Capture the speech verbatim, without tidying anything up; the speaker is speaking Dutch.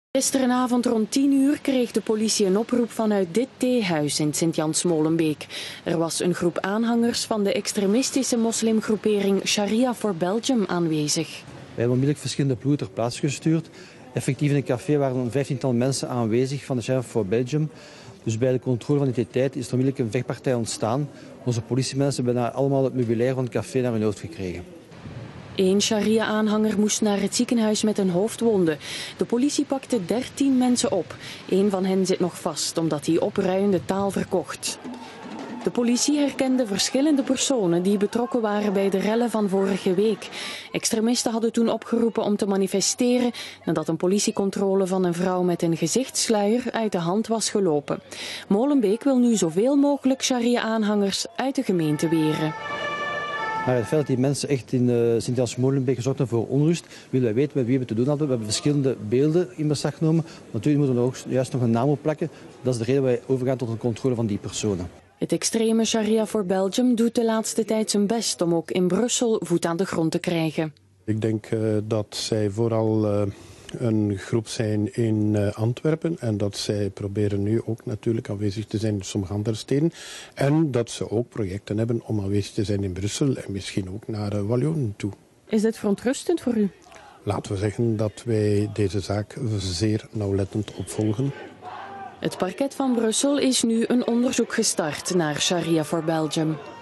Gisterenavond rond tien uur kreeg de politie een oproep vanuit dit theehuis in Sint-Jans-Molenbeek. Er was een groep aanhangers van de extremistische moslimgroepering Sharia for Belgium aanwezig. Wij hebben onmiddellijk verschillende ploegen ter plaatse gestuurd. Effectief in het café waren een vijftiental mensen aanwezig van de Sharia for Belgium. Dus bij de controle van identiteit is er onmiddellijk een vechtpartij ontstaan. Onze politiemensen hebben daar allemaal het meubilair van het café naar hun hoofd gekregen. Eén Sharia-aanhanger moest naar het ziekenhuis met een hoofdwonde. De politie pakte dertien mensen op. Eén van hen zit nog vast, omdat hij opruiende taal verkocht. De politie herkende verschillende personen die betrokken waren bij de rellen van vorige week. Extremisten hadden toen opgeroepen om te manifesteren nadat een politiecontrole van een vrouw met een gezichtssluier uit de hand was gelopen. Molenbeek wil nu zoveel mogelijk Sharia-aanhangers uit de gemeente weren. Maar het feit dat die mensen echt in uh, Sint-Jans-Molenbeek gezorgd hebben voor onrust, willen wij weten met wie we te doen hadden. We hebben verschillende beelden in beslag genomen. Natuurlijk moeten we er ook juist nog een naam op plakken. Dat is de reden waarom wij overgaan tot een controle van die personen. Het extreme Sharia for Belgium doet de laatste tijd zijn best om ook in Brussel voet aan de grond te krijgen. Ik denk uh, dat zij vooral uh, een groep zijn in uh, Antwerpen en dat zij proberen nu ook natuurlijk aanwezig te zijn in sommige andere steden. En dat ze ook projecten hebben om aanwezig te zijn in Brussel en misschien ook naar uh, Wallonen toe. Is dit verontrustend voor u? Laten we zeggen dat wij deze zaak zeer nauwlettend opvolgen. Het parket van Brussel is nu een onderzoek gestart naar Sharia for Belgium.